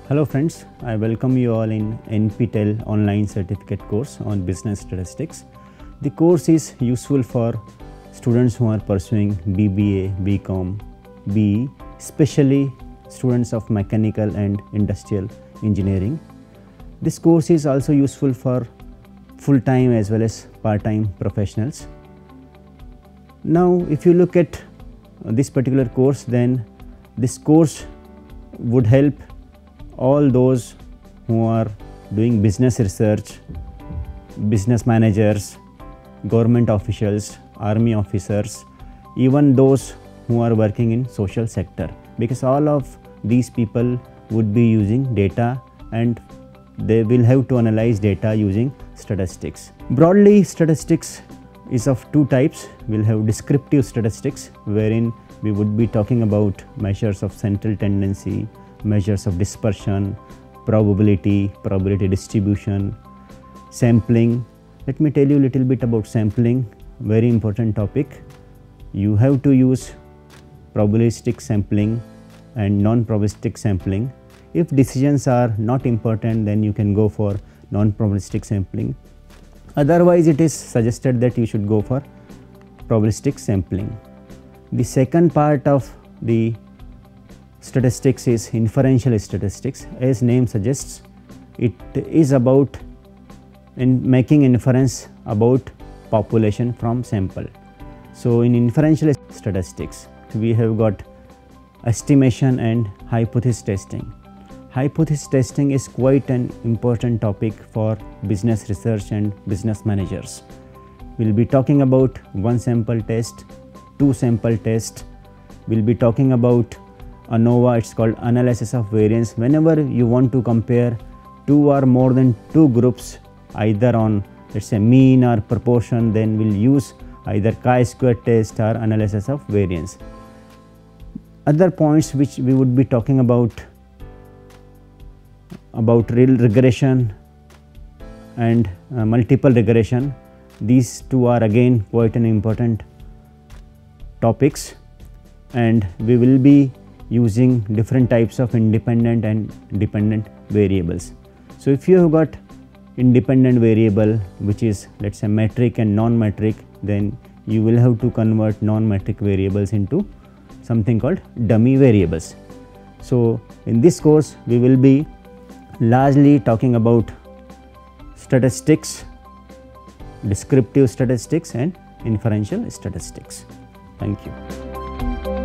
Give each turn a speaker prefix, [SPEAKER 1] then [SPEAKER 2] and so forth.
[SPEAKER 1] Hello friends, I welcome you all in NPTEL online certificate course on business statistics. The course is useful for students who are pursuing BBA, BCom, BE, especially students of mechanical and industrial engineering. This course is also useful for full-time as well as part-time professionals. Now if you look at this particular course, then this course would help all those who are doing business research, business managers, government officials, army officers, even those who are working in social sector, because all of these people would be using data and they will have to analyze data using statistics. Broadly, statistics is of two types. We'll have descriptive statistics, wherein we would be talking about measures of central tendency, measures of dispersion, probability distribution, sampling. Let me tell you a little bit about sampling, very important topic. You have to use probabilistic sampling and non-probabilistic sampling. If decisions are not important, then you can go for non-probabilistic sampling. Otherwise, it is suggested that you should go for probabilistic sampling. The second part of the statistics is inferential statistics. As name suggests, it is about making inference about population from sample. So in inferential statistics, we have got estimation and hypothesis testing. Hypothesis testing is quite an important topic for business research and business managers. We'll be talking about one sample test, two sample test. We'll be talking about ANOVA, it's called analysis of variance. Whenever you want to compare two or more than two groups, either on let's say mean or proportion, then we'll use either chi-square test or analysis of variance. Other points which we would be talking about real regression and multiple regression. These two are again quite an important topics, and we will be using different types of independent and dependent variables. So if you have got independent variable, which is let's say metric and non-metric, then you will have to convert non-metric variables into something called dummy variables. So in this course we will be largely talking about statistics, descriptive statistics and inferential statistics. Thank you.